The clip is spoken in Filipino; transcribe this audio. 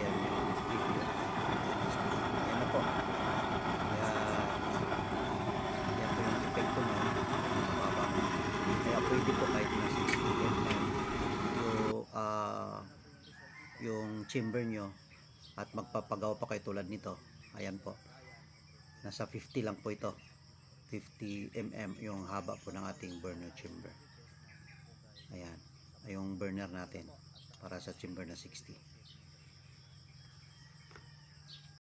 ayan yung video. Ayan na po. Kaya yan po yung epekto mo. Mababang. Kaya pwede po kahit na 60 mm yung chamber nyo at magpapagawa pa kayo tulad nito. Ayan po. Nasa 50 lang po ito. 50 mm yung haba po ng ating burner chamber. Ayan. Yung burner natin para sa chamber na 60.